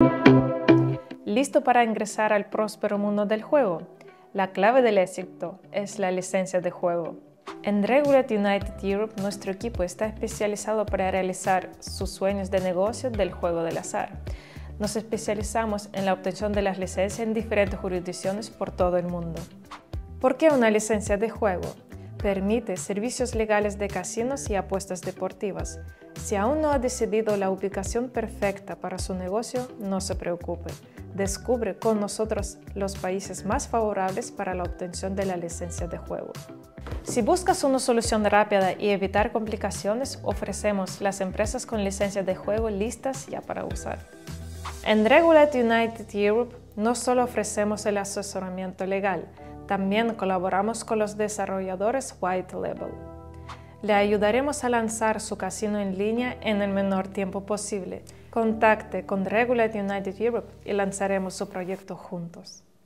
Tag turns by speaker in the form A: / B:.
A: ¿Listo para ingresar al próspero mundo del juego? La clave del éxito es la licencia de juego. En Regulate United Europe, nuestro equipo está especializado para realizar sus sueños de negocio del juego del azar. Nos especializamos en la obtención de las licencias en diferentes jurisdicciones por todo el mundo. ¿Por qué una licencia de juego? Permite servicios legales de casinos y apuestas deportivas. Si aún no ha decidido la ubicación perfecta para su negocio, no se preocupe. Descubre con nosotros los países más favorables para la obtención de la licencia de juego. Si buscas una solución rápida y evitar complicaciones, ofrecemos las empresas con licencia de juego listas ya para usar. En Regulate United Europe no solo ofrecemos el asesoramiento legal, también colaboramos con los desarrolladores White Label. Le ayudaremos a lanzar su casino en línea en el menor tiempo posible. Contacte con Regulate United Europe y lanzaremos su proyecto juntos.